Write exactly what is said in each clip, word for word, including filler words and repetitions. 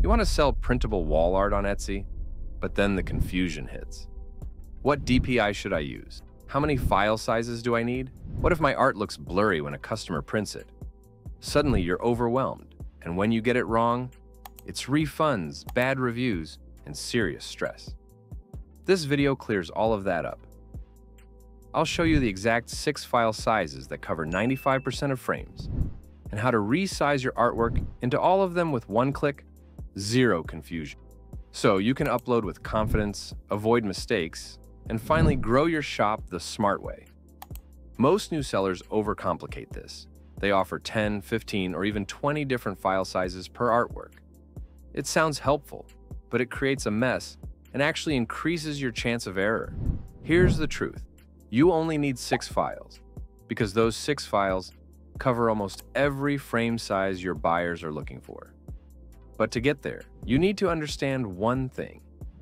You want to sell printable wall art on Etsy, but then the confusion hits. What D P I should I use? How many file sizes do I need? What if my art looks blurry when a customer prints it? Suddenly you're overwhelmed, and when you get it wrong, it's refunds, bad reviews, and serious stress. This video clears all of that up. I'll show you the exact six file sizes that cover ninety-five percent of frames, and how to resize your artwork into all of them with one click, zero confusion. So you can upload with confidence, avoid mistakes, and finally grow your shop the smart way. Most new sellers overcomplicate this. They offer ten, fifteen, or even twenty different file sizes per artwork. It sounds helpful, but it creates a mess and actually increases your chance of error. Here's the truth. You only need six files, because those six files cover almost every frame size your buyers are looking for. But to get there, you need to understand one thing: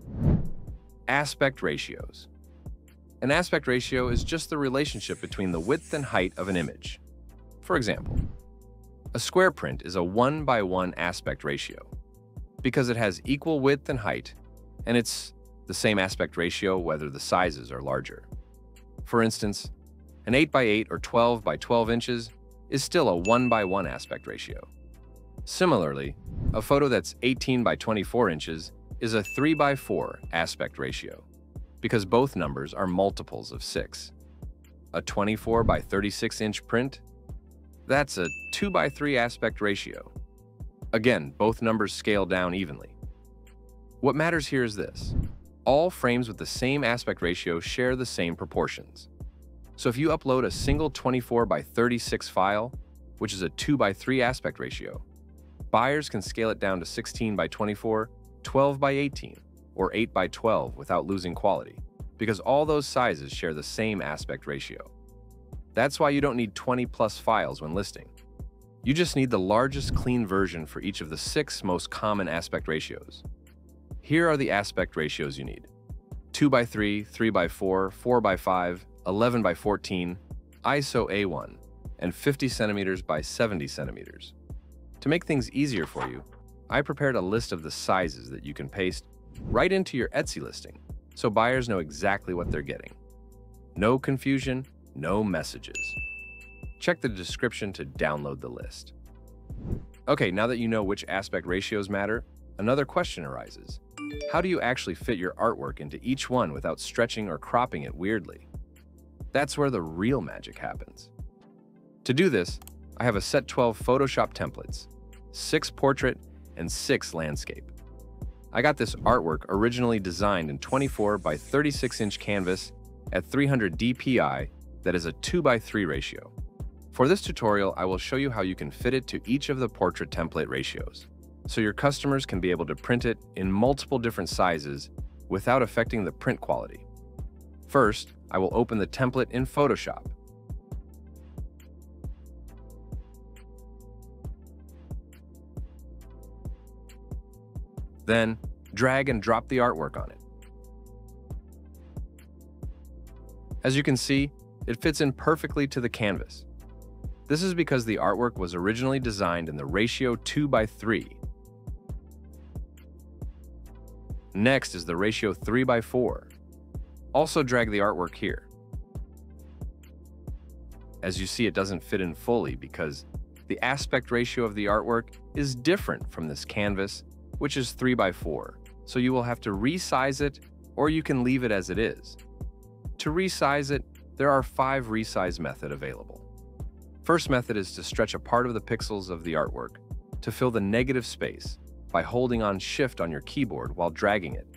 aspect ratios. An aspect ratio is just the relationship between the width and height of an image. For example, a square print is a one by one aspect ratio because it has equal width and height, and it's the same aspect ratio whether the sizes are larger. For instance, an eight by eight or twelve by twelve inches is still a one by one aspect ratio. Similarly, a photo that's eighteen by twenty-four inches is a three by four aspect ratio, because both numbers are multiples of six. A twenty-four by thirty-six inch print, that's a two by three aspect ratio. Again, both numbers scale down evenly. What matters here is this: all frames with the same aspect ratio share the same proportions. So if you upload a single twenty-four by thirty-six file, which is a two by three aspect ratio, buyers can scale it down to sixteen by twenty-four, twelve by eighteen, or eight by twelve without losing quality, because all those sizes share the same aspect ratio. That's why you don't need twenty plus files when listing. You just need the largest clean version for each of the six most common aspect ratios. Here are the aspect ratios you need: two by three, three by four, four by five, eleven by fourteen, I S O A one, and fifty centimeters by seventy centimeters. To make things easier for you, I prepared a list of the sizes that you can paste right into your Etsy listing, so buyers know exactly what they're getting. No confusion, no messages. Check the description to download the list. Okay, now that you know which aspect ratios matter, another question arises. How do you actually fit your artwork into each one without stretching or cropping it weirdly? That's where the real magic happens. To do this, I have a set twelve Photoshop templates, six portrait, and six landscape. I got this artwork originally designed in twenty-four by thirty-six inch canvas at three hundred D P I that is a two by three ratio. For this tutorial, I will show you how you can fit it to each of the portrait template ratios, so your customers can be able to print it in multiple different sizes without affecting the print quality. First, I will open the template in Photoshop. Then, drag and drop the artwork on it. As you can see, it fits in perfectly to the canvas. This is because the artwork was originally designed in the ratio two by three. Next is the ratio three by four. Also drag the artwork here. As you see, it doesn't fit in fully because the aspect ratio of the artwork is different from this canvas, which is three by four, so you will have to resize it, or you can leave it as it is. To resize it, there are five resize methods available. First method is to stretch a part of the pixels of the artwork to fill the negative space by holding on Shift on your keyboard while dragging it.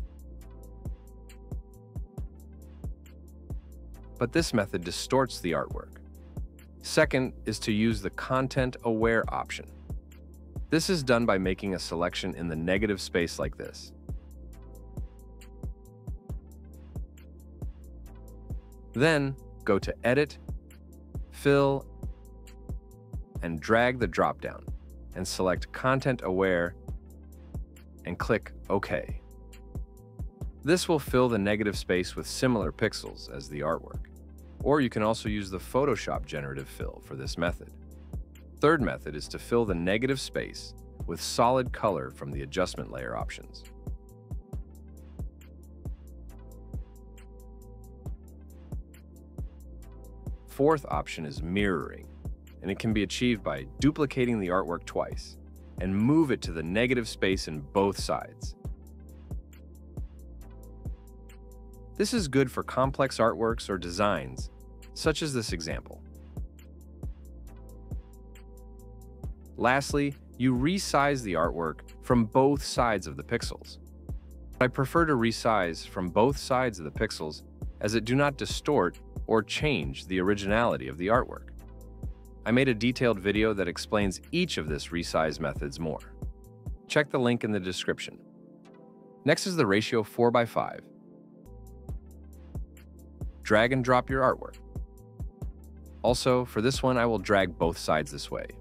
But this method distorts the artwork. Second is to use the Content Aware option. This is done by making a selection in the negative space like this. Then, go to Edit, Fill, and drag the dropdown, and select Content Aware, and click OK. This will fill the negative space with similar pixels as the artwork. Or you can also use the Photoshop generative fill for this method. Third method is to fill the negative space with solid color from the adjustment layer options. Fourth option is mirroring, and it can be achieved by duplicating the artwork twice and move it to the negative space in both sides. This is good for complex artworks or designs, such as this example. Lastly, you resize the artwork from both sides of the pixels. I prefer to resize from both sides of the pixels as it do not distort or change the originality of the artwork. I made a detailed video that explains each of this resize methods more. Check the link in the description. Next is the ratio four by five. Drag and drop your artwork. Also, for this one, I will drag both sides this way.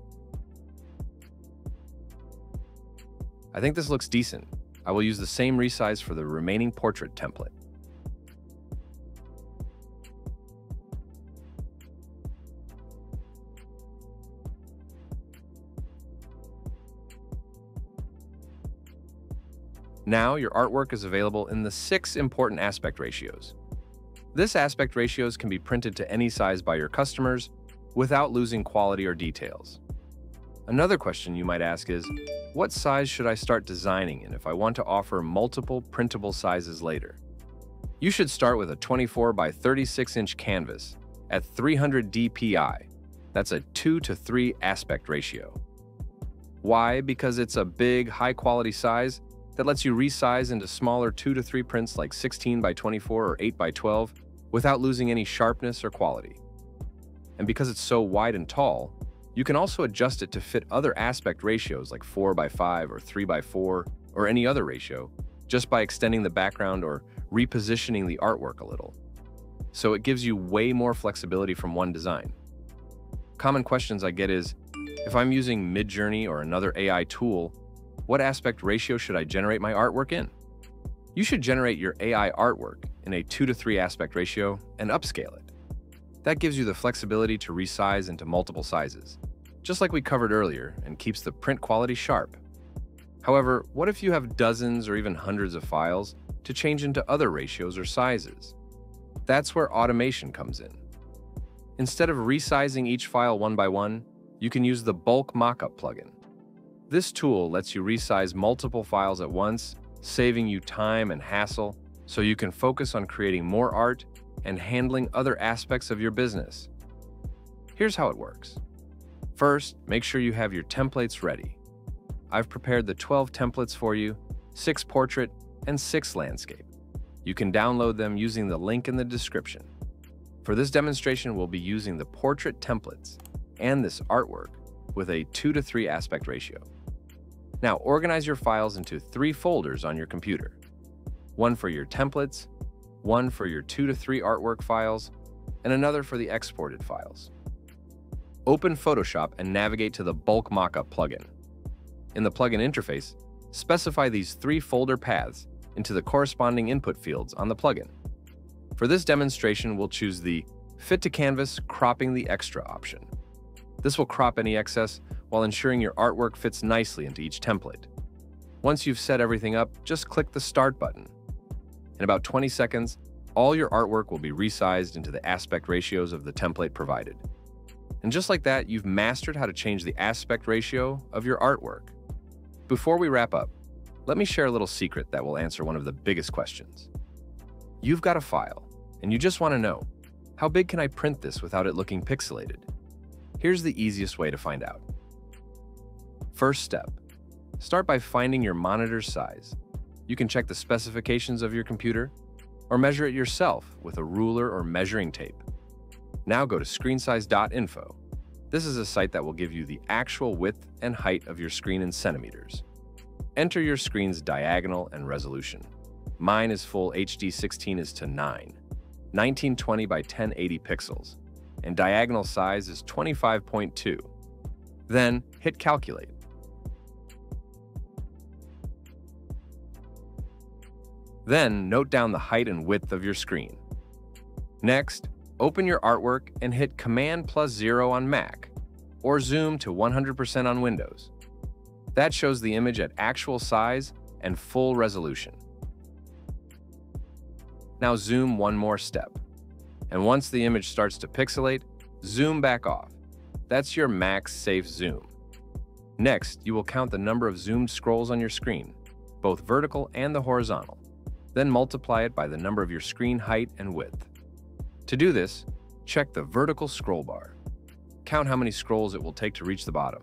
I think this looks decent. I will use the same resize for the remaining portrait template. Now your artwork is available in the six important aspect ratios. This aspect ratios can be printed to any size by your customers without losing quality or details. Another question you might ask is, what size should I start designing in if I want to offer multiple printable sizes later? You should start with a twenty-four by thirty-six inch canvas at three hundred D P I. That's a two to three aspect ratio. Why? Because it's a big, high-quality size that lets you resize into smaller two to three prints like sixteen by twenty-four or eight by twelve without losing any sharpness or quality. And because it's so wide and tall, you can also adjust it to fit other aspect ratios like four by five or three by four or any other ratio just by extending the background or repositioning the artwork a little. So it gives you way more flexibility from one design. Common questions I get is, if I'm using Midjourney or another A I tool, what aspect ratio should I generate my artwork in? You should generate your A I artwork in a two to three aspect ratio and upscale it. That gives you the flexibility to resize into multiple sizes, just like we covered earlier, and keeps the print quality sharp. However, what if you have dozens or even hundreds of files to change into other ratios or sizes? That's where automation comes in. Instead of resizing each file one by one, you can use the bulk Mockup plugin. This tool lets you resize multiple files at once, saving you time and hassle, so you can focus on creating more art and handling other aspects of your business. Here's how it works. First, make sure you have your templates ready. I've prepared the twelve templates for you, six portrait and six landscape. You can download them using the link in the description. For this demonstration, we'll be using the portrait templates and this artwork with a two to three aspect ratio. Now organize your files into three folders on your computer. One for your templates, one for your two to three artwork files, and another for the exported files. Open Photoshop and navigate to the bulk Mockup plugin. In the plugin interface, specify these three folder paths into the corresponding input fields on the plugin. For this demonstration, we'll choose the Fit to Canvas Cropping the Extra option. This will crop any excess while ensuring your artwork fits nicely into each template. Once you've set everything up, just click the Start button. In about twenty seconds, all your artwork will be resized into the aspect ratios of the template provided. And just like that, you've mastered how to change the aspect ratio of your artwork. Before we wrap up, let me share a little secret that will answer one of the biggest questions. You've got a file, and you just want to know, how big can I print this without it looking pixelated? Here's the easiest way to find out. First step, start by finding your monitor's size. You can check the specifications of your computer or measure it yourself with a ruler or measuring tape. Now go to screen size dot info. This is a site that will give you the actual width and height of your screen in centimeters. Enter your screen's diagonal and resolution. Mine is full H D sixteen is to nine, nineteen twenty by ten eighty pixels, and diagonal size is twenty-five point two. Then hit calculate. Then note down the height and width of your screen. Next, open your artwork and hit Command plus zero on Mac, or zoom to one hundred percent on Windows. That shows the image at actual size and full resolution. Now zoom one more step. And once the image starts to pixelate, zoom back off. That's your max safe zoom. Next, you will count the number of zoomed scrolls on your screen, both vertical and the horizontal. Then multiply it by the number of your screen height and width. To do this, check the vertical scroll bar. Count how many scrolls it will take to reach the bottom.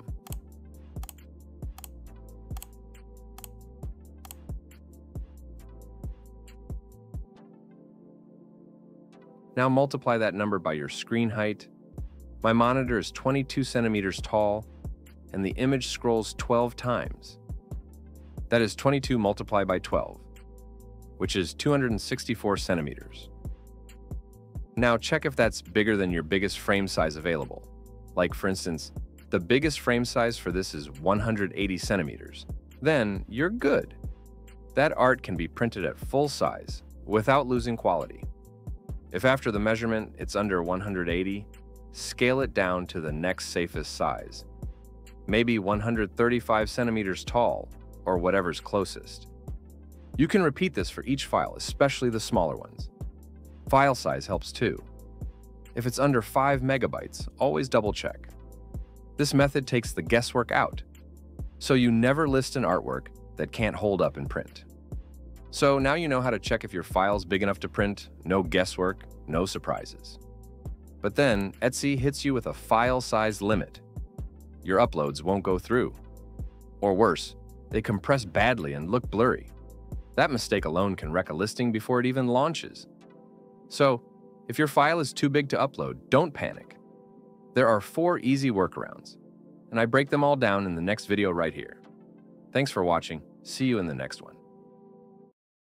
Now multiply that number by your screen height. My monitor is twenty-two centimeters tall, and the image scrolls twelve times. That is twenty-two multiplied by twelve, which is two hundred sixty-four centimeters. Now check if that's bigger than your biggest frame size available. Like for instance, the biggest frame size for this is one hundred eighty centimeters. Then you're good. That art can be printed at full size without losing quality. If after the measurement it's under one hundred eighty, scale it down to the next safest size. Maybe one hundred thirty-five centimeters tall, or whatever's closest. You can repeat this for each file, especially the smaller ones. File size helps too. If it's under five megabytes, always double check. This method takes the guesswork out, so you never list an artwork that can't hold up in print. So now you know how to check if your file's big enough to print, no guesswork, no surprises. But then Etsy hits you with a file size limit. Your uploads won't go through. Or worse, they compress badly and look blurry. That mistake alone can wreck a listing before it even launches. So, if your file is too big to upload, don't panic. There are four easy workarounds, and I break them all down in the next video right here. Thanks for watching. See you in the next one.